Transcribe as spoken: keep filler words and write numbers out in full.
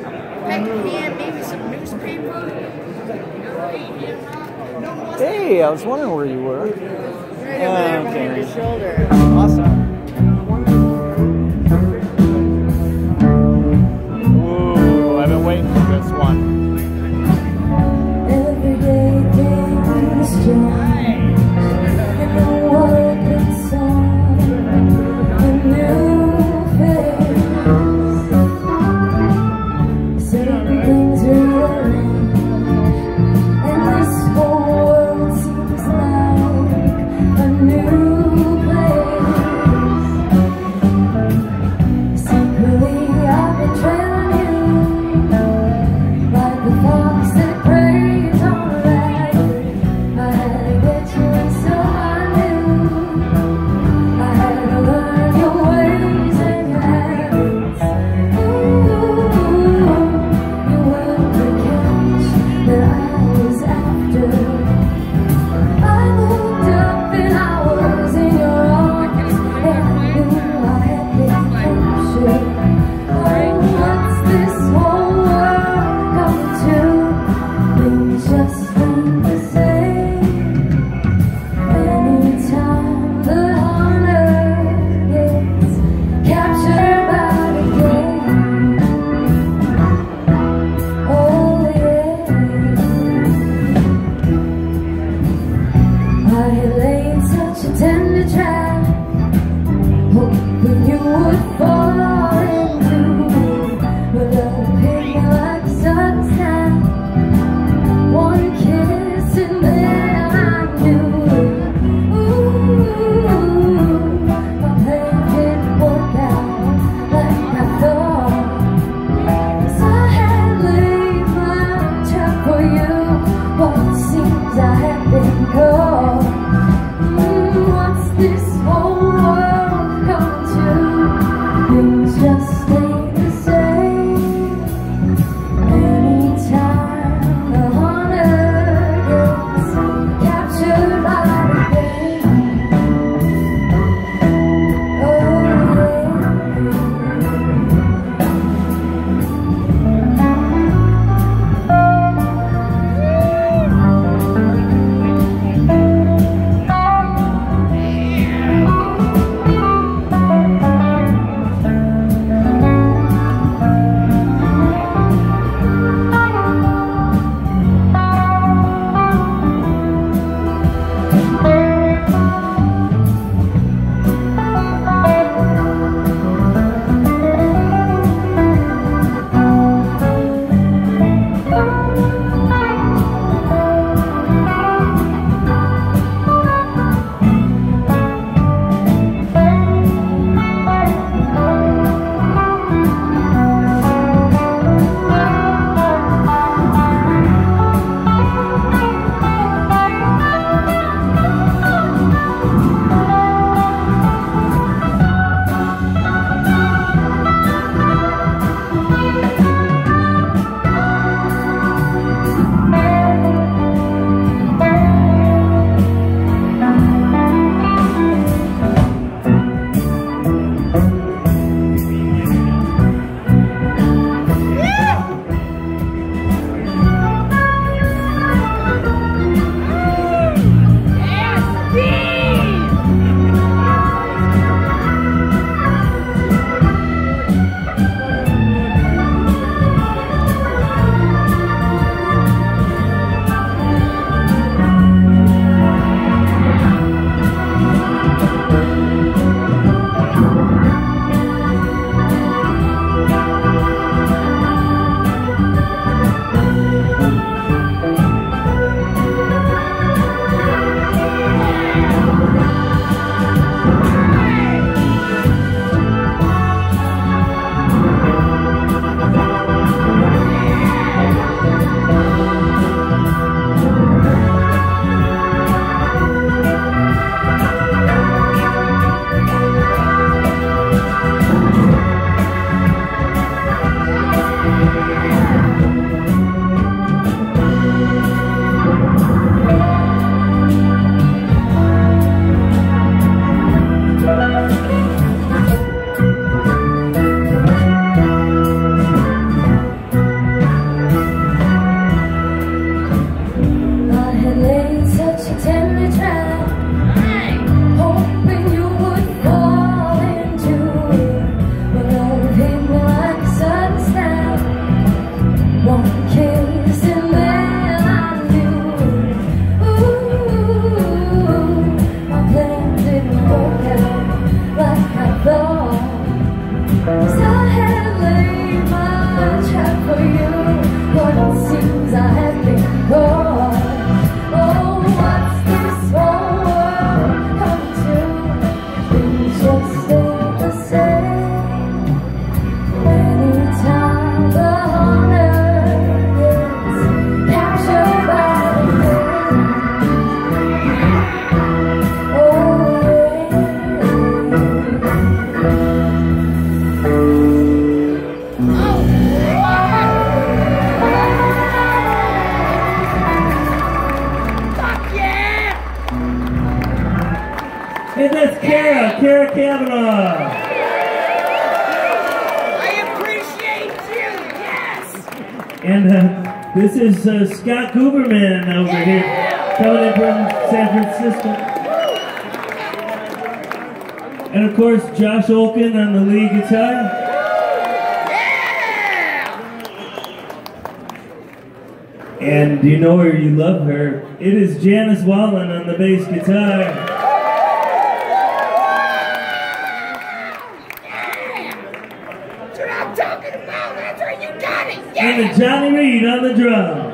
hand, maybe some newspaper. Hey, I was wondering where you were. Right over there behind your shoulder. Awesome. Ooh, I've been waiting for this one. Every day things change, and the world puts on a new face. Certain things rearrange, and this whole world seems like a new place. Kara Kavanaugh. I appreciate you, yes! And uh, this is uh, Scott Gooberman over Yeah. here, coming in from San Francisco. And of course, Josh Olken on the lead guitar. And do you know her, you love her. It is Janice Wallen on the bass guitar. That's what I'm talking about, that's right, you got it, And yeah! Johnny Reed on the drums.